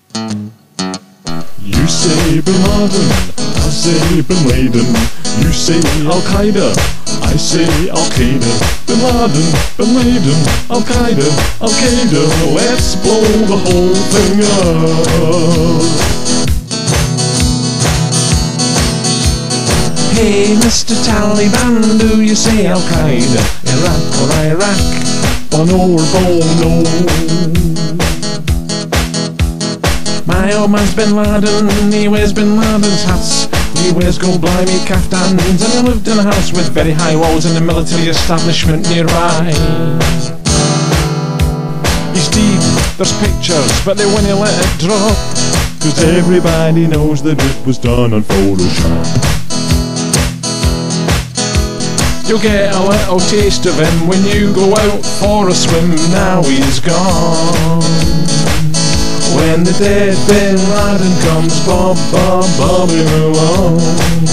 You say Bin Laden, I say Bin Laden. You say Al-Qaeda, I say Al-Qaeda. Bin Laden, Bin Laden, Al-Qaeda, Al-Qaeda. Let's blow the whole thing up. Hey, Mr. Taliban, do you say Al-Qaeda, Iraq or Iraq? Bono or Bono? My old man's Bin Laden, he wears Bin Laden's hats. He wears gold blimey caftans, and he lived in a house with very high walls and a military establishment nearby. He's deep, there's pictures, but they wouldn't let it drop, 'cause everybody knows that it was done on Photoshop. You'll get a little taste of him when you go out for a swim. Now he's gone. When the dead Bin Laden comes bobbing along.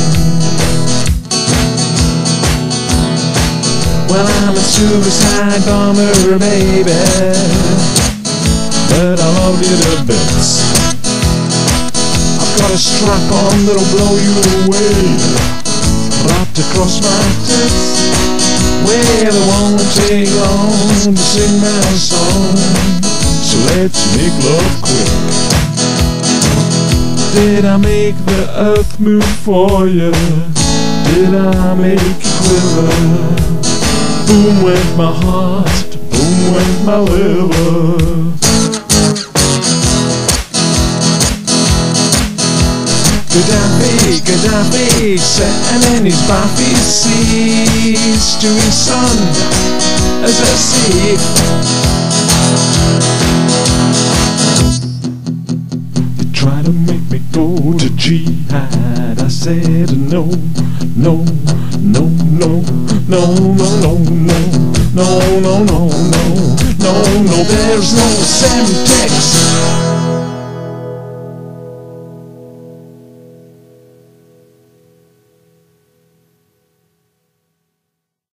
Well, I'm a suicide bomber, baby, but I love you to bits. I've got a strap on that'll blow you away, wrapped across my tits. Well, it won't take long to sing my song, so let's make love quick. Did I make the earth move for you? Did I make you quiver? Boom went my heart, boom went my liver. Gaddafi, sitting in his bathy seas to his son as I see. They try to make me go to jihad. I said no, no, no, no, no, no, no, no, no, no, no, no, no, no. There's no Semtex